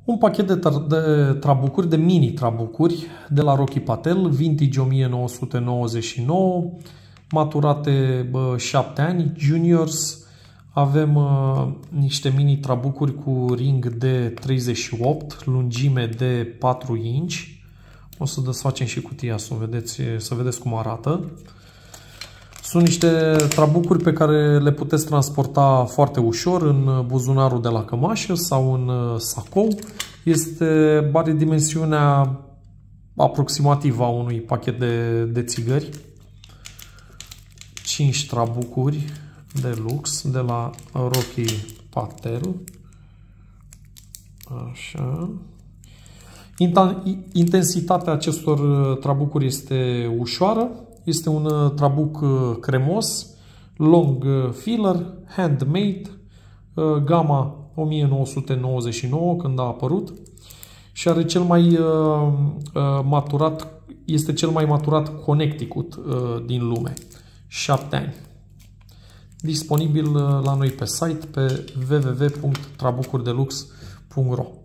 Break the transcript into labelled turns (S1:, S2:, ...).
S1: Un pachet de trabucuri, de mini trabucuri de la Rocky Patel, vintage 1999, maturate 7 ani, juniors. Avem niște mini trabucuri cu ring de 38, lungime de 4 inch. O să desfacem și cutia să vedeți cum arată. Sunt niște trabucuri pe care le puteți transporta foarte ușor în buzunarul de la cămașă sau în sacou. Are dimensiunea aproximativă a unui pachet de țigări. 5 trabucuri de lux de la Rocky Patel. Așa. Intensitatea acestor trabucuri este ușoară. Este un trabuc cremos, long filler, handmade, gama 1999 când a apărut și are este cel mai maturat Connecticut din lume. 7 ani. Disponibil la noi pe site pe www.trabucurdelux.ro.